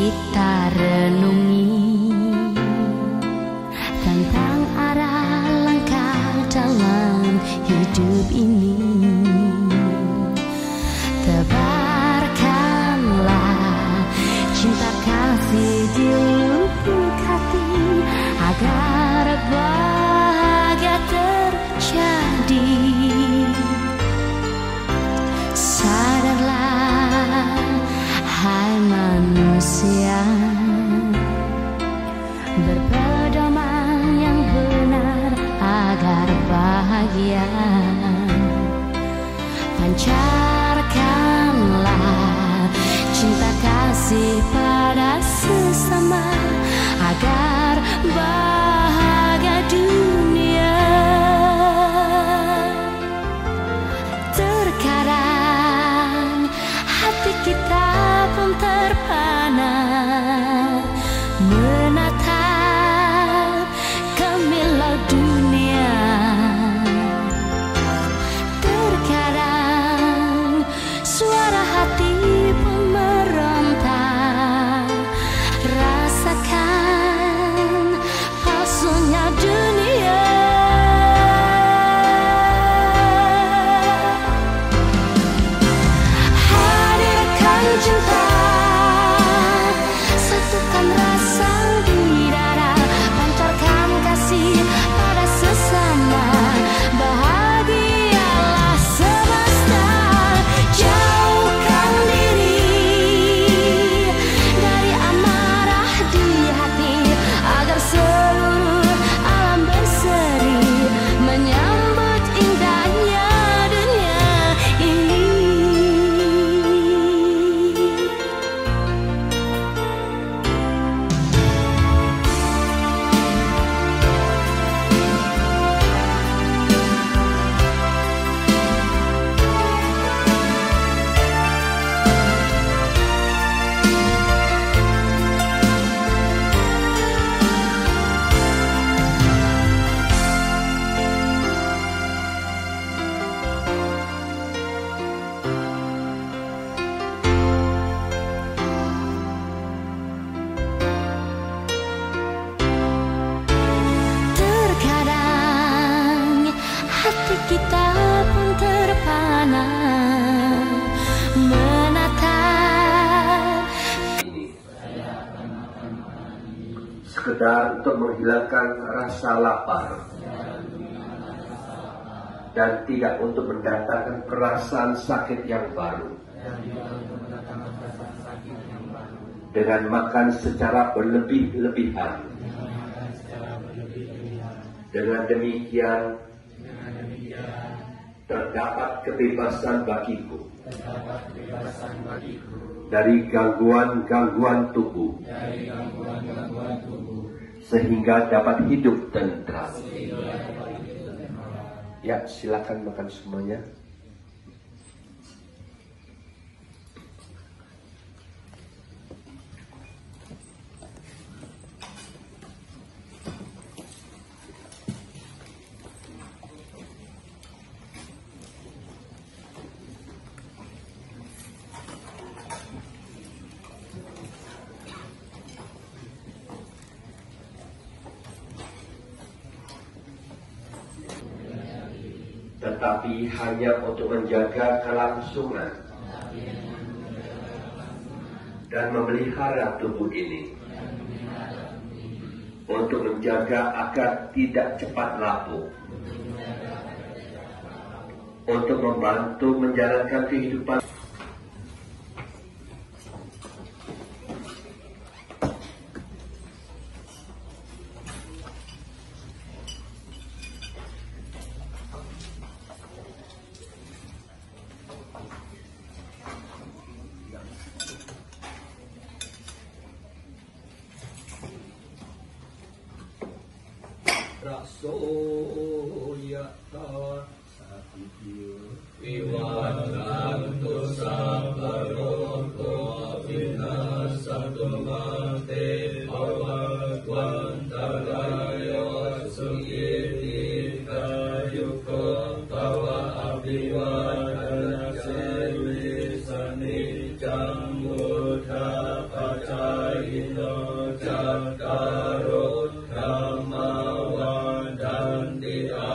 kita renungi tentang arah langkah dalam hidup ini. Tebarkanlah cinta kasih di lubuk hati agar bahagia terjadi. Sadarlah hai manusia, berpedoman yang benar agar bahagia. Pancarkanlah cinta kasih pada sesama agar bahagia dunia. Terkadang hati kita pun terpana menatap gemilau dunia. Terkadang suara hati pun meronta, rasakan palsunya dunia. Hadirkan cinta, satukan rasa di dada, pancarkan kasih pada sesama, bahagialah semesta. Jauhkan diri dari amarah di hati agar seluruh alam berseri menyambut indahnya dunia ini. Terkadang hati kita pun terpana menatap ini sekedar untuk menghilangkan rasa lapar dan tidak untuk mendatangkan perasaan sakit yang baru. Dengan makan secara berlebih-lebihan, dengan demikian terdapat kebebasan bagiku dari gangguan-gangguan tubuh, sehingga dapat hidup tentram. Ya, silakan makan semuanya. Tetapi hanya untuk menjaga kelangsungan dan memelihara tubuh ini, untuk menjaga agar tidak cepat lapuk, untuk membantu menjalankan kehidupan. Rasoya tawa satipyo vivatanto sabaroko vinasanto mate avagwantaraya sukiti kayuko tawa abhiwadana sevi sanicam buddha pacaya อา